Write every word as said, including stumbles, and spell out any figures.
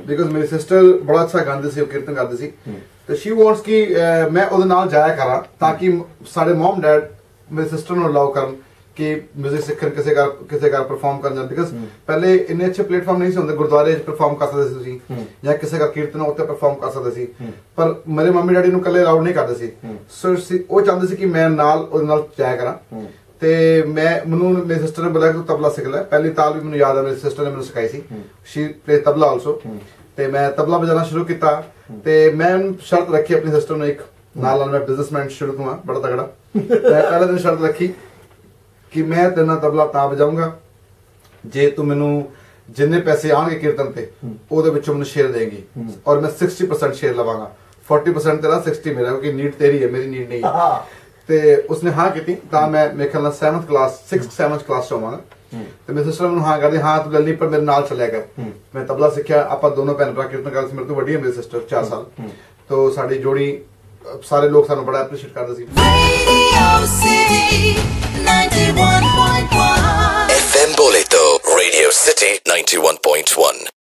Because मेरी sister बड़ा अच्छा गाती सी, कीर्तन करती सी, तो शी वांट्स कि मैं ਉਹਦੇ ਨਾਲ ਜਾਇਆ ਕਰਾਂ ताकि ਸਾਡੇ मॉम डैड मेरी सिस्टर ਨੂੰ ਅਲਾਉ ਕਰਨ कि म्यूजिक सीखन किसी घर किसी घर परफॉर्म करना, बिकॉज पहले इन्ने अच्छे प्लेटफॉर्म नहीं होंगे, गुरुद्वारे परफॉर्म कर सकते सी या किसी का कीर्तन उत्ते परफॉर्म कर सकते सी, पर मेरे मम्मी डैडी ਨੂੰ ਕੱਲੇ ਅਲਾਉ ਨਹੀਂ ਕਰਦੇ ਸੀ। ਸੋ ਉਹ ਚਾਹੁੰਦੇ ਸੀ ਕਿ ਮੈਂ ਨਾਲ ਉਹਦੇ ਨਾਲ ਜਾਇਆ ਕਰਾਂ, ਤੇ ਮੈਂ ਮੈਨੂੰ ਮੇਰੀ ਸਿਸਟਰ ਨੇ ਬੋਲਿਆ ਕਿ ਤੂੰ ਤਬਲਾ ਸਿੱਖ ਲੈ। ਪਹਿਲੀ ਤਾਲ ਵੀ ਮੈਨੂੰ ਯਾਦ ਹੈ ਮੇਰੀ ਸਿਸਟਰ ਨੇ ਮੈਨੂੰ ਸਿਖਾਈ ਸੀ, ਸ਼ੀ ਪਲੇ ਤਬਲਾ ਆਲਸੋ, ਤੇ ਮੈਂ ਤਬਲਾ ਵਜਾਣਾ ਸ਼ੁਰੂ ਕੀਤਾ। ਤੇ ਮੈਂ ਸ਼ਰਤ ਰੱਖੀ ਆਪਣੀ ਸਿਸਟਰ ਨੂੰ, ਇੱਕ ਨਾਲ ਨਾਲ ਮੈਂ ਬਿਜ਼ਨਸਮੈਨ ਸ਼ੁਰੂ ਤੋਂ ਆ ਬੜਾ ਤਗੜਾ, ਮੈਂ ਪਹਿਲੇ ਦਿਨ ਸ਼ਰਤ ਰੱਖੀ कि मैं तेरे नाल तबला तां बजाऊंगा जे तू मैनू जिन्ने पैसे आएंगे कीर्तन ते ओदे विचों मैनू शेयर देगी, और मैं सिक्सटी परसेंट शेयर लवांगा, फोर्टी परसेंट तेरा सिक्सटी मेरा, क्योंकि नीड तेरी है मेरी नीड नहीं है। ते उसने हाँ की, तां मैं मेरे ख्याल नाल seventh class six seventh class च होवांगा। ते मेरी सिस्टर मैनू हाँ करदी, हाँ तू गल नहीं पर मेरे नाल चलिया कर। मैं तबला सीखिया, आपां दोनों भैन भरा कीर्तन करदे सी, मेरे तो वड्डी है मेरी सिस्टर चार साल, तो साडी जोड़ी सारे लोग सानू बड़ा एप्रीशिएट करदे सी। F M Boleto, Radio City ninety-one point one.